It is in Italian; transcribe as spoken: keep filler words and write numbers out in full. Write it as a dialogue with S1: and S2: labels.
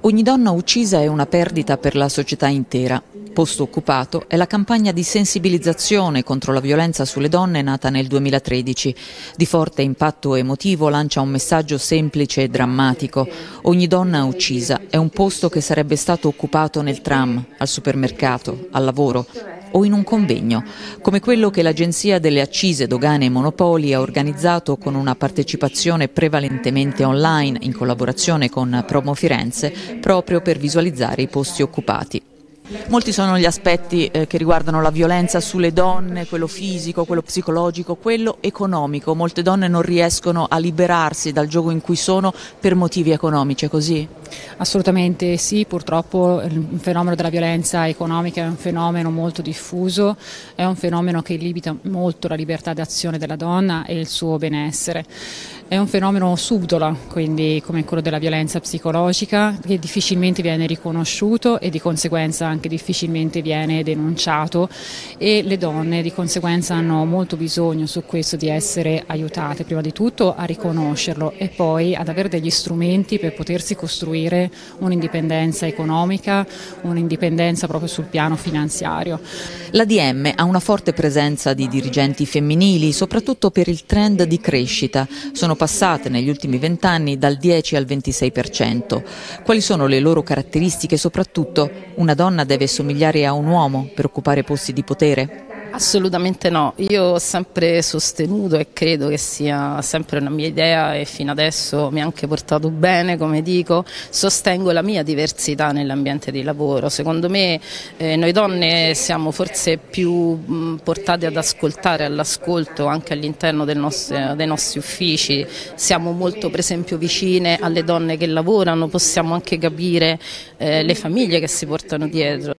S1: Ogni donna uccisa è una perdita per la società intera. Posto occupato è la campagna di sensibilizzazione contro la violenza sulle donne nata nel duemilatredici. Di forte impatto emotivo lancia un messaggio semplice e drammatico. Ogni donna uccisa è un posto che sarebbe stato occupato nel tram, al supermercato, al lavoro o in un convegno, come quello che l'Agenzia delle Accise, Dogane e Monopoli ha organizzato con una partecipazione prevalentemente online in collaborazione con Promo Firenze, proprio per visualizzare i posti occupati. Molti sono gli aspetti eh, che riguardano la violenza sulle donne, quello fisico, quello psicologico, quello economico. Molte donne non riescono a liberarsi dal gioco in cui sono per motivi economici, è così?
S2: Assolutamente sì, purtroppo il fenomeno della violenza economica è un fenomeno molto diffuso, è un fenomeno che limita molto la libertà d'azione della donna e il suo benessere. È un fenomeno subdolo, quindi come quello della violenza psicologica, che difficilmente viene riconosciuto e di conseguenza anche difficilmente viene denunciato, e le donne di conseguenza hanno molto bisogno su questo di essere aiutate, prima di tutto a riconoscerlo e poi ad avere degli strumenti per potersi costruire un'indipendenza economica, un'indipendenza proprio sul piano finanziario.
S1: L'A D M ha una forte presenza di dirigenti femminili, soprattutto per il trend di crescita. Sono passate negli ultimi vent'anni dal dieci al ventisei per cento. Quali sono le loro caratteristiche? Soprattutto, una donna deve somigliare a un uomo per occupare posti di potere?
S3: Assolutamente no, io ho sempre sostenuto e credo che sia sempre una mia idea e fino adesso mi ha anche portato bene, come dico, sostengo la mia diversità nell'ambiente di lavoro. Secondo me eh, noi donne siamo forse più mh, portate ad ascoltare, all'ascolto anche all'interno del nostro, dei nostri uffici, siamo molto per esempio vicine alle donne che lavorano, possiamo anche capire eh, le famiglie che si portano dietro.